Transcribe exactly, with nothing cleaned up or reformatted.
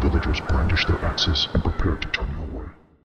villagers brandish their axes and prepare to turn you